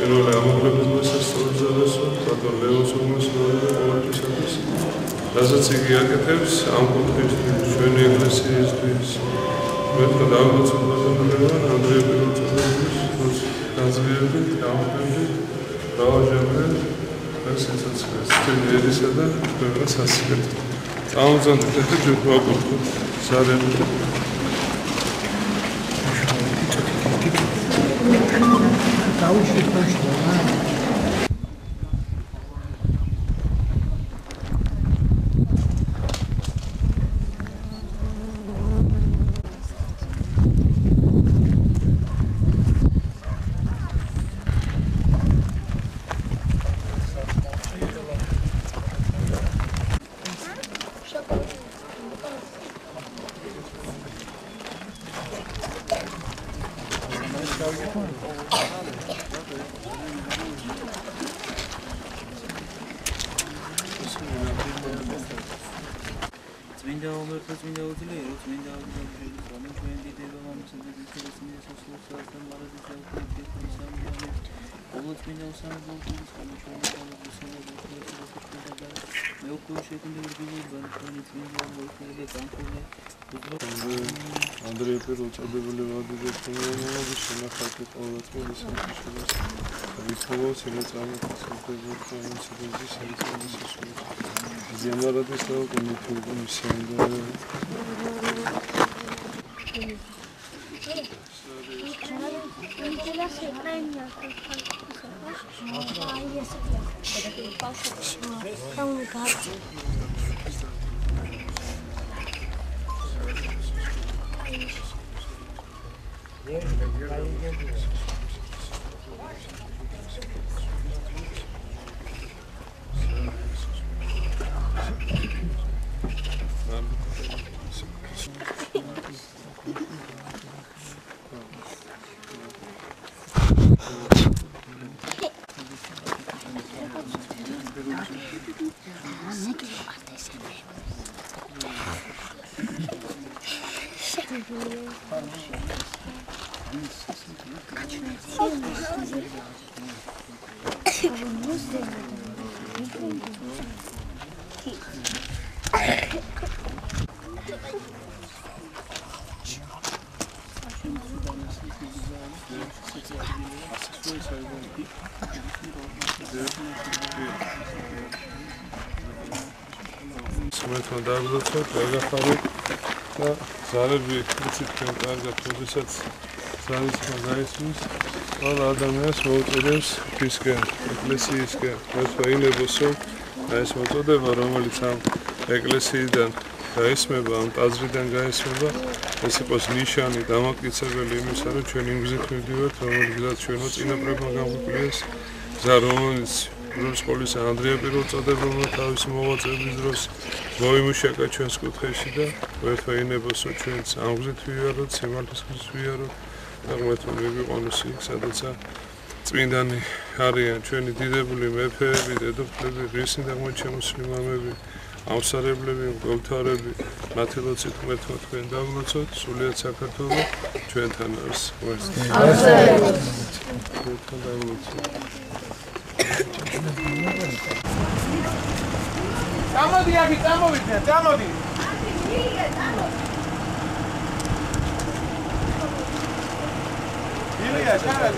პირველი ამოღების მოსასწრებელს ბატონ ლეონს უმასწავლებელი ყოველთვისათვის, რასაც იგი აკეთებს ამ კუთხისთვის, ჩვენი ეკლესიისთვის. მეთქვა დავუცოთ ბატონ ლეონ ანდრია პირველწოდების განზრიებით, გამოფენებით, მრავალჯერმე და სიცოცხლეს თემიერისა და ქვეყნის ასაკეთ. წამოძანდით ახლა ჯერ ვაკურთხოთ ზარები. Წმინდა ომერთა წმინდა უძლიერო წმინდა აღდგენილი რამე ჩვენ დიდება მომწოდების ხელისმიერ სასულიერო და მარადის ელფის სამიანე ყოველ წმინდა უსამართლობის გამოჩვენის სამეცნიერო მე უკვე შეგვიძლია ბანკონის წმინდა მოიხსნა განხილვა ანდრია პირველწოდებული ვადიდე თემის შენახავთ ყოველწლიურად საქართველოს ვიქოვოს ენაცამის სოციალური საერთაშორისო ზემარადის კომიტეტის კომისიამდე მეთქვა დავუცოთ ვეგახაროთ და ზარები იცით თქვენ კარგად როდესაც ზარის მაგაისმის ყველა ადამიანს მოუწოდებს ფისკენ ეკლესიისკენ მოწვეინებოსო ეს მოწოდება რომელიც ამ ეკლესიიდან გაისმება ამ ტაძრიდან გაისმება ეს იყოს ნიშანი დამაკიცებელი იმისა რომ ჩვენ იმ გზით მივდივართ რომელსაც ჩვენო წინაპრებმა გამოგვიყვეს გზა რომელიც რუსკოლის ანდრია პირველწოდებულმა თავის მოღვაწეობის დროს მოიმუშაკა ჩვენს კუთხეში და ვერთვაინებოსო ჩვენც ამ გზით ვივაროთ სიმართლის გზით ვივაროთ და მეთქვა მიგვიყვანოს იქ სადაცა წმინდანი არიან ჩვენი დიდებული მეფეები დედოფლები ღირსი და აღმოჩენილი მამები ამსარებლები მკვლელთარები მათი ლოცვით მეთქვა თქვენ დაგლოცოთ სულიად საქართველო ჩვენთან არის Tamodi, Agi, tamodi, tamodi. Ilia, çara,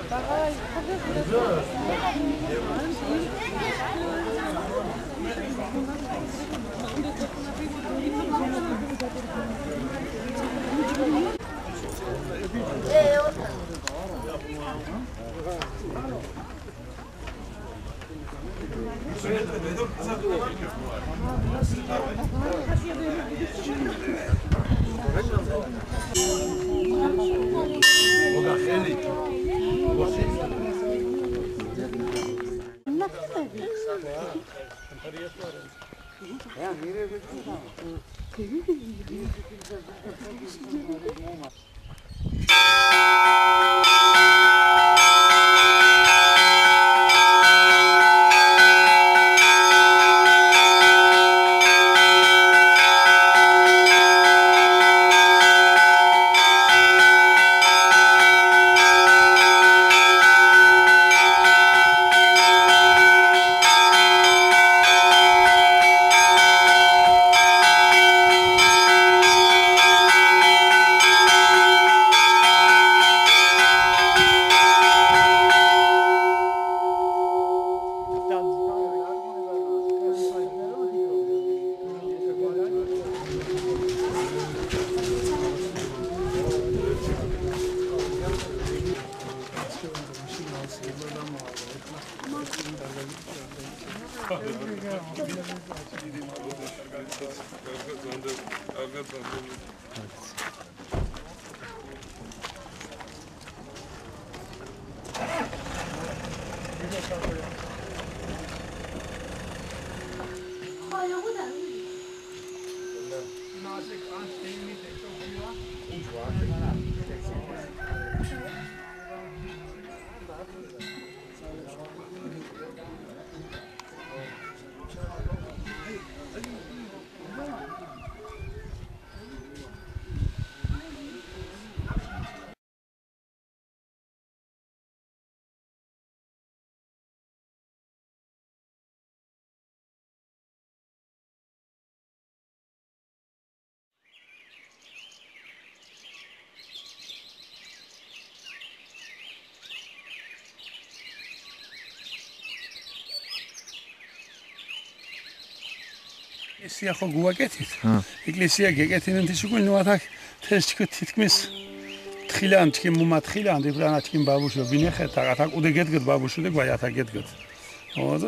ეკლესია ხო გუაკეთით? ეკლესია გეკეთინენ თიშუგულ ნუათაკ თესჩკ თითქმის თხილან თქიმ მომათხილან დიბრანა თქიმ ბაბუშო ბინეხეთ ათაკ უde გედგეთ ბაბუშო და გვაი ათაკ გედგეთ. ოდო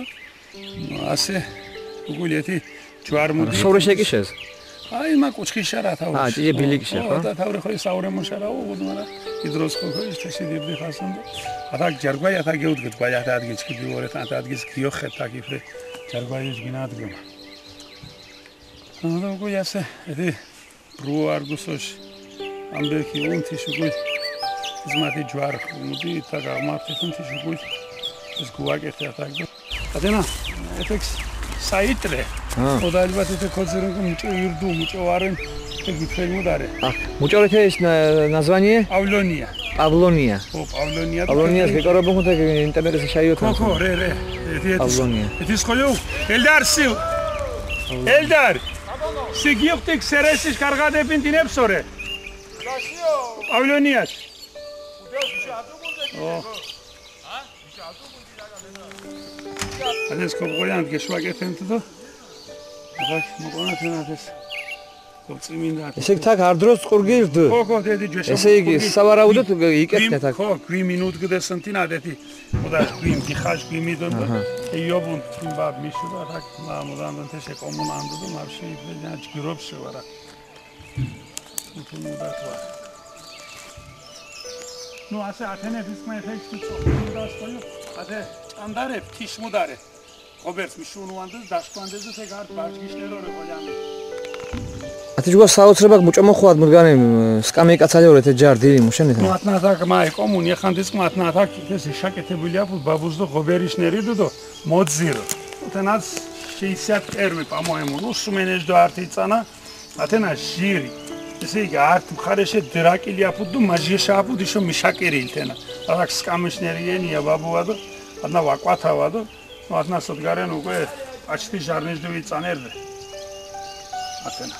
ასე უგულეთი ჯვარმუდი სოვრე შეკიშეს? აი მა კუჩხი შარა თავი. ჭიე ბილიკიშე ხო? და თავი ხო საურე მოშარა უგუნარა იდროს ხო ის თეში დიბდი ხასან და ათაკ ჯარგვაი ათაკ გეუდგეთ გვაი ათაკ ადგიჩკი ბიორეთ ათაკ ადგის გიოხეთ აკიფრე ჯარგვაი ჯგინადგომა. Ну, гуясе, эти бруаргусош амбеки унти шугуй измати джвар, муди така марти унти шугуй из гуакете так. Атена, этекс сайтле. Одальбат это козырынку мучо юрду, мучо варен, эти фельмударе. Мучорете есть название? Авлония. Авлония. О, Авлония. Авлония, скоро будет интернет шайот. Ко, ре. Авлония. Это схолю. Эльдар сил. Эльдар. Сигиоптик сересиш каргадепин динепсоре. Авлониас. Адес копгоянд гешвагეთენ თო. აბა მოგონათენ ადეს. კოპწიმინდა. ესე იქ თაკ არ დროს ყურგირდ? ხო, დედი ჯეშო. ესე იგი სავარაუდოდ იკეთნე თაკ. ხო, 2 მინუტ გდესანტინა დეთი. მოდა 2 მიხაშ 2 მიდონ და იობუნ იმბა მიშუდა თაკ მამოდანდან თეშე კომუნანდო და მარში იფლენა ჯგირობს ვარა. თუ მოდათვა. ნუ ასე ათენების მე ეფექტი წოდება სწოიო. ათე ანდარე ფთისმუდარე. ხობერს მიშუნუანდ და დაშკვანდეს და ეგ არ ბაჭგიშნერო რეგოლამენტი. ათიჯგო საოცრებაკ მუჭომოხვად მდგანე სკამი კაცალიორეთ ჯარდილი მუშენეთ. მათნათაკ მაი კომუნი ხანდის მათნათაკ ეს შაკეთებულია ბაბუზდო ღობერიშნერი დო მოძირო. უთენაც 61 по-моему, ну сумენეჯდო არტი წანა ათენა ჟირი. ესე იგი არტ მხარეშე დრაკილი აფუდ და მაჟიეშა აფუდ ისო მიშაკერი ილთენა. აკ სკამიშნერიენია ბაბუა და ანა ვაკვათავა და მათნასოდ გარენ უკვე აჩტი ჟარნეჯდო ვიწანერდე. ათენა.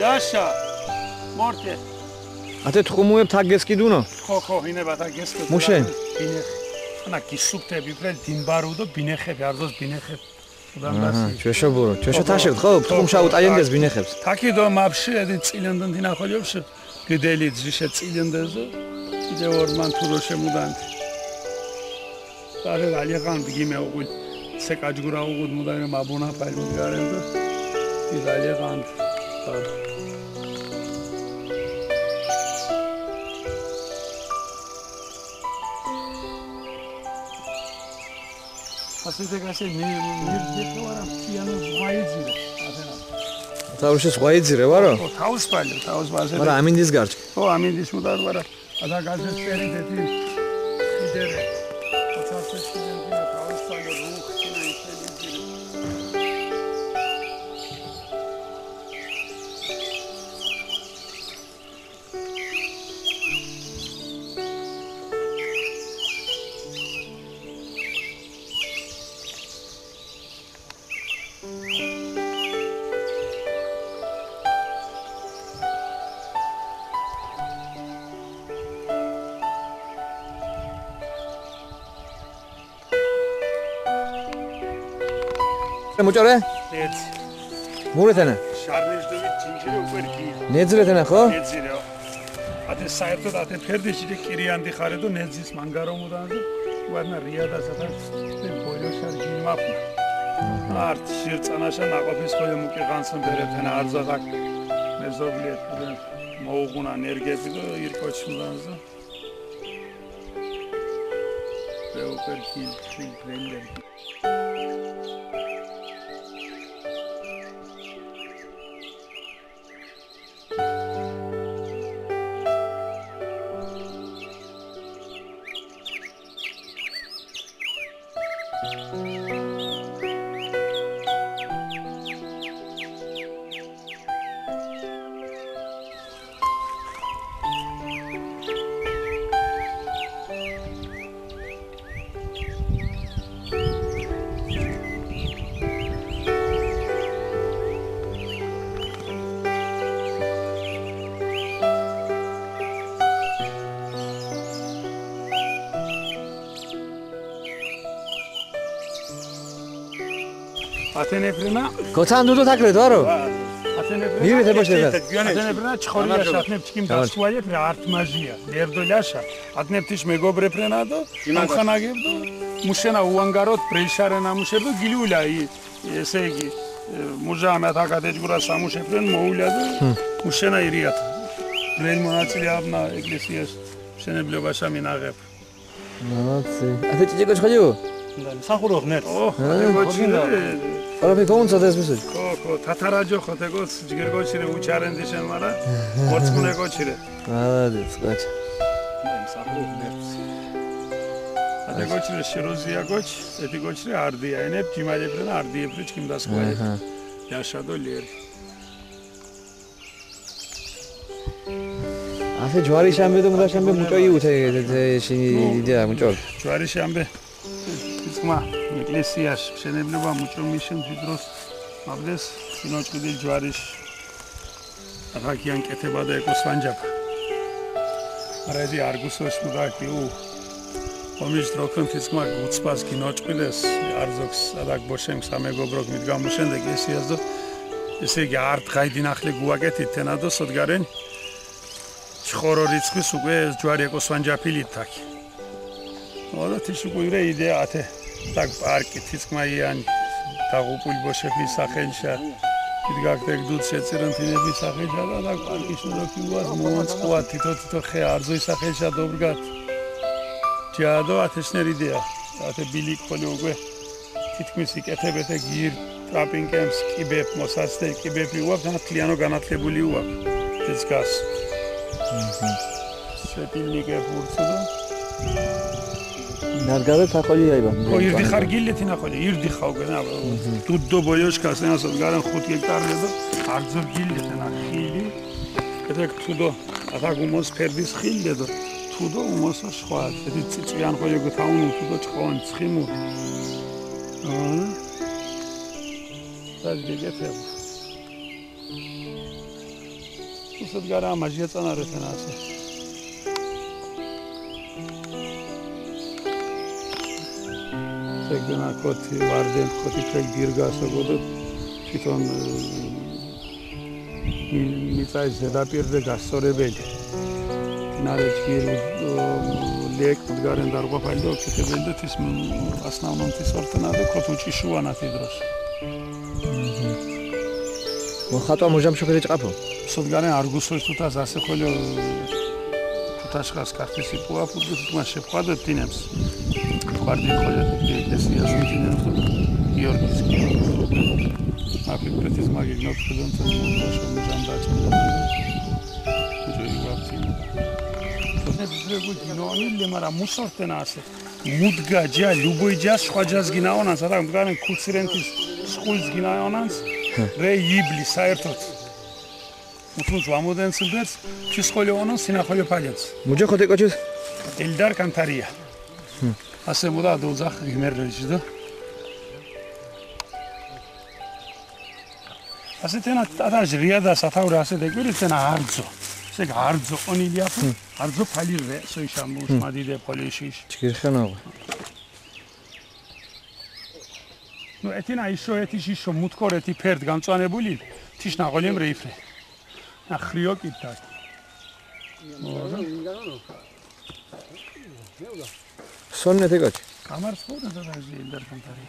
Dasha. Morte. ათე თხუმუებ თაგესკიდუნო. ხო, ინება თაგესკიდუნო. მუშენ. ბინეხ. ანა გისუქთები პრე დინბარო და ბინეხები, არდოს ბინეხები. უდანასი. ჩვეშობურო, ჩვეშო თაშერთ ხო? თხუმშა უტაიენდეს ბინეხებს. თაკი დო მაფში ედი წილენდან დინახოლიებში. გდელი ძიშე წილენდეზო. კიდე ორმან თურო შემუდანთ. Tare aliegan bigime ogul se kajgura ogul mudane mabuna paylu garendo iz aliegan Asite gase mir detoram piano zvaizire atena თავში ზღვაიძირე ვარო? O tavus baze არა ამინდის გარჩ. O amindish mudar vara ada gase perideti idere მოჭორე? Net. მურეთენა. შარნეჟდოვი ჯინჯირი უკვე კი. ნეძრეთენა ხო? ნეძირო. ათე საერთოდ ათე ფერდიში და კირიანდი ხარე და ნეძის მანგარომოდან და ვარნა რიადა სადაც ბოლოშარ გიმაფნა. არტ შირწანაშა ნაყოფის ხოლე მუკი განსან ბერეთენა არძადაკ მეზობლიეთ მოუღუნა ენერგიები და ირკოჩმდანს და super kill blender. ათენეფრენა გოცან დუდო თაკრეთ ვარო? ათენეფრენა მივით ებაშდება. ათენეფრენა ჩხორია შათნებ ჩკიმ დასუაიეთ რა არტმაჟია ლერდოლიაშა ათნეფთიშ მეგობრეფრენა და ამხანაგებდო მუშენა უანგაროთ ბრეიშარენა მუშერდო გილიულა ესე იგი მუჟამე ათაკადეჯგურა სამუშეფრენ მოულა და მუშენა ირიათ ბრელ მონაწილე აბნა ეკლესიას შენებლებაშა მინაღებ ნაცი ათე ჭიჭიკო ხალიო? სახურო ღნერთ არა მეკონცა დესმისო ხო თათარაჯო ხოთეგოს ჯგერგოჩირე უჩარენდიშენ მარა მორწმუნეგოჩირე მადლობთ კაჩა სახურო ღნერთ ათეგოჩირე შეროზიაგოჩ ეთიგოჩირე არდია ენებ ჯიმალებრენა არდიეფრი ჩკიმ დასკვაი იაშადო ლიერი ათე ჯვარი შამბე და მუდა შამბე მუჭოი უთე იდეა მუჭო ჯვარი შამბე ისმა ეკლესიას შენებლობა მუჭომიშენ თვითროს აბდეს სინოჭკიდი ჯვარიშ აკაკიან კეთება და ეკოსვანჯაფა არადი არგუსოშ მუდაკი ომის დროქენ თისმა გუცბას კინოჭკიდეს არძოქს ადაკ ბოშემ სამეგობროგ მიდგამუშენ და ეკლესიას და ესე იგი არტ ღაიდი ნახლე გუაკეთით თენადო სოდგარენ ჩხორო რიცხვის უკვე ჯვარი ეკოსვანჯაფილით თაკი Oda tishukuyre ide ate tak parki titsmayan tagupul boshefis sakhelsha idgaktek dud setsirantinebis sakhelsha da tak parki shnokiwas motsqvat tito xe arzoi sakhelsha dobrgat jado atesner idea ate bilik pole ugue titmis iketebete gir trapping camps kibep mosastel kibep uak natliano ganatlebuli uak titskas setilnike furtsuda ნარგავე ფახოლი აიბა. ო ირდი ხარგილეთი ნახოლი, ირდი ხავგენა. დუდო ბოიოშკას ენასო გარენ 5 ჰექტარზე და არძო გილეთი ნახილი. ეთეკ თუდო ათაგუმოს ფერდის ხილდე და თუდო უმოსო სხვა. ეთი ციცვიან ხოლე გთაუნუ თუდო ჭყონ ცხიმუ. და დეგეთებ. Უსად გარა ამაჟია წანარეთენ ასე. ეგდენა კოთი ვარდენ კოთი ფეგ გირგასოგოდო თვითონ მიწაის ზედაპირზე გასწორებელი. ნარეჩკი ლეკ გარენ დარღვაფალი და ოქეთებელი და თის основном თის ორტნადო კოთუჭი შუანათი დროს. მოხატვა მოჟამშოფელი ჭყაფო. უსად გარენ არგუსოის თუთას ასე ხოლო თუთაშხას ქართისი პუა ფუტბის მას შეხვდა თინებს. Guardi il coglio che si è sentito Giorgis ma più precis magari non presente non so mi andato ნოანი მარა მუსორტენასე მუდგაჯა ლუბოიჯა სხვაჯას გინაონანს არა მგარენ კუცირენტის სკულს გინაონანს რე იბლი საერთოდ უთუნს ვამოდენსდეს ფისხოლიონოს სინახოლი ფალец მუჯა ხოთე კოჩის ელდარ კანტარია ასე მოდა დოძახ გიმერლეჯი და ასე თენა ტადაჟ რიადა სათავრა ასე დეკვირიცენა არძო ესე არძო ონილია არძო ფალირე სოიშამუს მადიდე პოლიშიშ ჩქირხანაო ნუ ეთინა ისო ეთიშიშო მუთქორეთი ფერდ გამწვანებული თიშნა ყოლემ რეიფრე ნახრიო კიტა სონნეთე კოჩი კამარს ხოდა და ელდარ კანტარია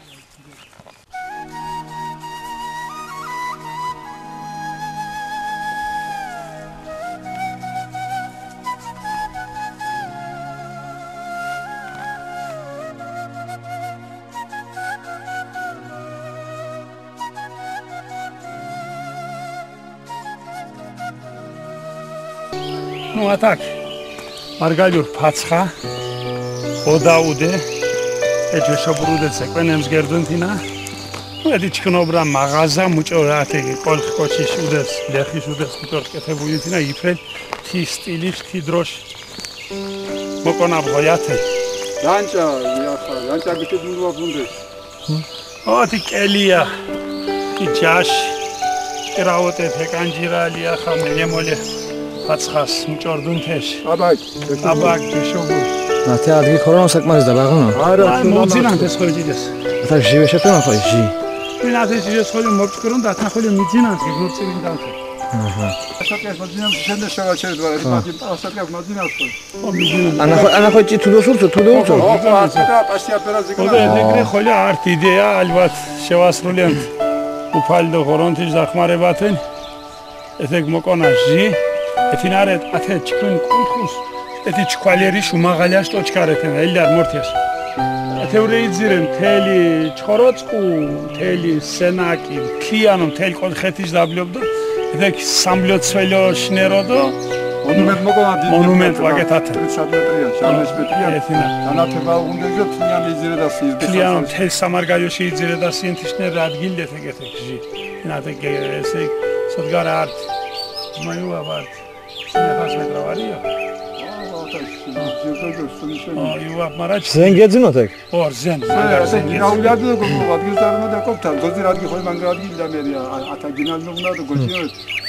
ну а так მარგალյուр ფაცხა ოდაუდე ეჯეშობრუდე სეკვენემს გერდუნთინა ну эти ჩქნობრა მაღაზა მუჭორათი კოლხ კოჩის უდეს ლეხის უდეს კეთებულითინა იფრენ თი სტილის თი დროშ მოკონა ბღოიათე ლანჭა იახა ლანჭა გიტებულვა ფუნდეს oti კელია თი ჯაშ კრაუტე თეკანჯირალია ხა მელემოლე ფაცხას მჭორდუნთეში აბაკ შეშობურ ნათე ადგილი ხორონო საკმარის და ბაღონო არა მოძინანთეს ხოიჯიდეს თა ჟივე შეფენა ხო ჟი ვინათეს ჟესხოლი მოკჭკრონ და ათნახოლი მიძინანთი გლოცინდანთე აჰა ასაკეს მოძინამ შენდა შევაჩერეთ ვარ ერთი ასაკეს მოძინავს ხო ანა ხო ჭი თუდოსურცო თუდოუცო ასაკა პასია პერაზიკა ოდე ეგრე ხოლე არტ იდეა ალბათ შევასრულებთ უფალდო ხორონთის დახმარებათენ ეთეგ მოკონა ჟი ეთინარეთ ათე ჩქრინ კუნთხუს ეთი ჩქვალერი შუმაღალია შტოჩკარეთენ ელდარ მორთიას ეთევრე იძირენ თელი ჩხოროწყუ თელი სენაკი ქიანო თელი კოლხეთის დაბლიობდო ეთეკ სამლოცველო შნეროდო მონუმენტ ვაკეთათე 30 მეტრია 40 მეტრია ეთინა განათება უნდეზე თლიანი იძირე და სიზდე ქიანო თელი სამარგალოში იძირე და სინთიშნერ ადგილ ეთეკ ჟი ნათე ესე სოდგარა არტ მაიუა ვართ ნებას მეტრავარია იუა მარაჩ ზენ გეძინოთ ეგ ორ ზენ ასე გინაულიადო გოგო ადგილზარმა და ყოფთან გოზი რადგი ხოლ მანგრადგი და მე ათა გინალნუნა და გოჩიო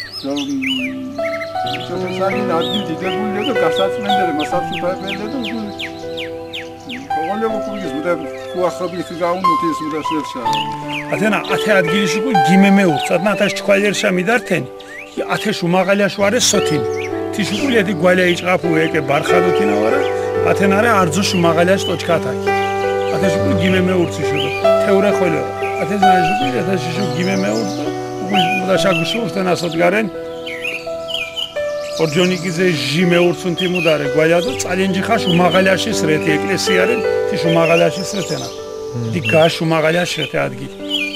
ჩოფესანი ნადგი დიდებული და გასაცმენდე მასაფსუ ფაებელე და ყოველდღე პურგის და ხუახრობი ფიგაუნუთი ის და შეშა ათენა ათე ადგილში გუ გიმემეულ სადნათაშ ჩქვალერშა მიდართენი ათე შუმაღალიაშ ვარე სოთინ თიშუკულიეთი გვალია იჭყაფუ ეკე ბარხადოთინა ვარა ათენარე არძო შუმაღალიაშ ტოჩკათაკი ათე შუკული გიმემეურცი შუდო თეურა ხოლო ათე ზაჟუკული ათე შუ გიმემეურცი და შაგუშუ ურთენასოდ გარენ ორჯონიკიზე ჟიმეურცუნთი მუდარე გვალია და წალენჯი ხაშ უმაღალიაშის რეთი ეკლესიარენ თიშუმაღალიაშის რეთენა დი გაშუმაღალიაშ რეთი ადგილი